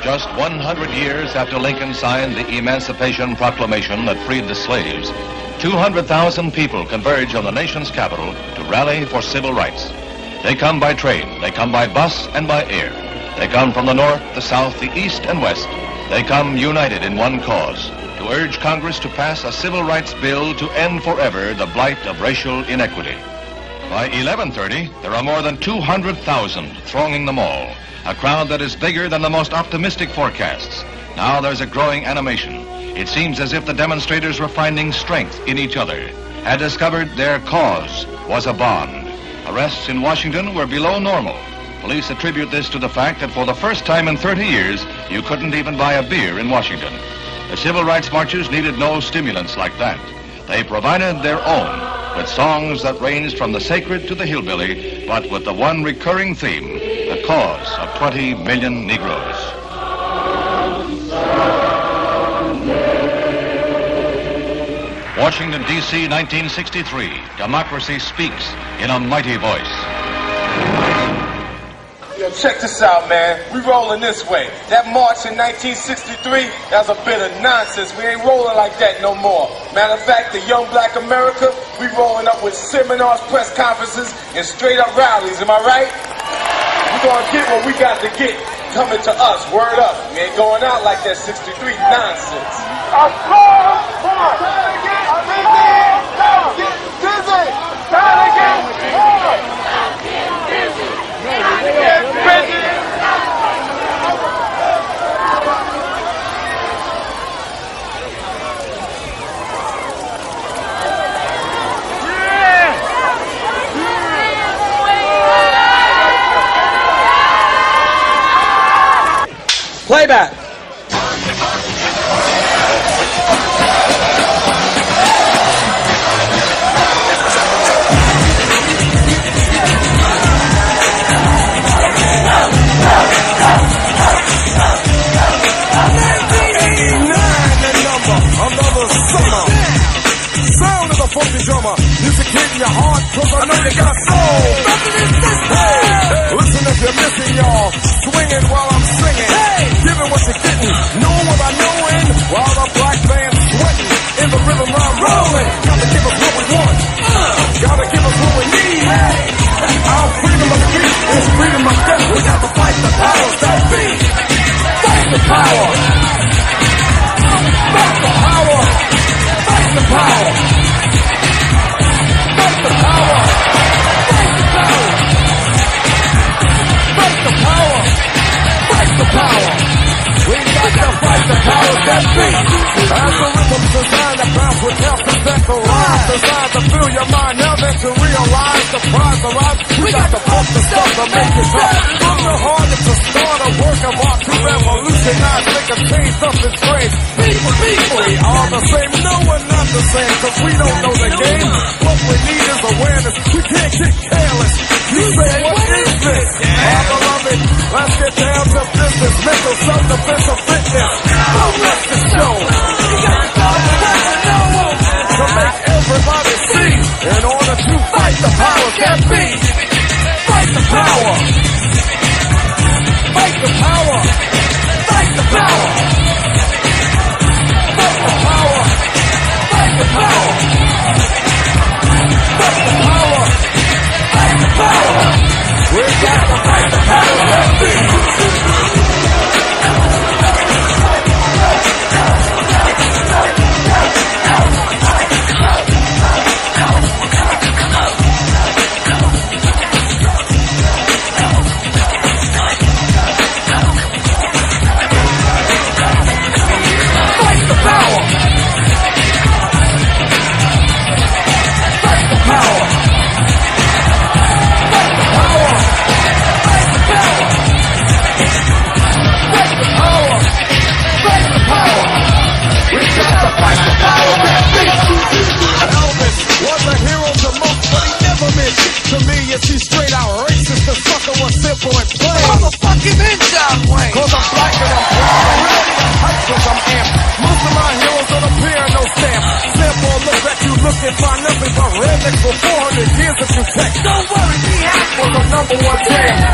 Just 100 years after Lincoln signed the Emancipation Proclamation that freed the slaves, 200,000 people converge on the nation's capital to rally for civil rights. They come by train, they come by bus and by air. They come from the north, the south, the east and west. They come united in one cause, to urge Congress to pass a civil rights bill to end forever the blight of racial inequity. By 11:30, there are more than 200,000 thronging the mall, a crowd that is bigger than the most optimistic forecasts. Now there's a growing animation. It seems as if the demonstrators were finding strength in each other, had discovered their cause was a bond. Arrests in Washington were below normal. Police attribute this to the fact that for the first time in 30 years, you couldn't even buy a beer in Washington. The civil rights marchers needed no stimulants like that. They provided their own, with songs that ranged from the sacred to the hillbilly, but with the one recurring theme, the cause of 20 million Negroes. Washington, D.C., 1963. Democracy speaks in a mighty voice. Yo, check this out, man. We rolling this way. That march in 1963, that was a bit of nonsense. We ain't rolling like that no more. Matter of fact, the Young Black America, we rolling up with seminars, press conferences, and straight up rallies. Am I right? We gonna get what we got to get. Coming to us, word up. We ain't going out like that 63 nonsense. A strong march. Get busy. Try to get hard. Playback. Funky drummer, music hitting your heart, cause I know you got soul. Hey, listen if you're missing, y'all. Swinging while I'm singing. Hey, giving what you're getting, knowing what I knowin'. While the black band's sweating, in the rhythm I'm rolling. Gotta give us what we want. Gotta give us what we need. Hey, our freedom of speech is freedom of death. We got to fight the powers that be. Fight the power. Fight the power. Fight the power. Fight the power! Fight the power! Fight the power! Fight the power! We got to fight the powers that be! As the rhythm's designed to bounce with health and death arise, designed to fill your mind now that you realize the prize arrives. We got to pump the stuff to make it tough. From the heart, it's a start, a work of art to revolutionize, make a change, something strange. People, we are the same, no, we're not the same, cause we don't know the game. What we need is awareness, we can't get careless. You say, what is this? Our beloved, let's get down to business, mental self-defense of fitness. Don't let the show. You got to go to make everybody see. In order to fight the powers that be. Fight the power. Fight the power. Fight the power. Fight the power. Fight the power. Fight the power. Fight the power. We got to fight the powers that be. To me, is he straight out racist? The sucker was simple and plain. Motherfucking in John Wayne. Cause I'm black and I'm proud. I'm ready to hype cause I'm amped. Most of my heroes don't appear no stamp. Simple look at you looking find nothing but rednecks for 400 years if you text. Don't worry, be happy. For the #1 jam.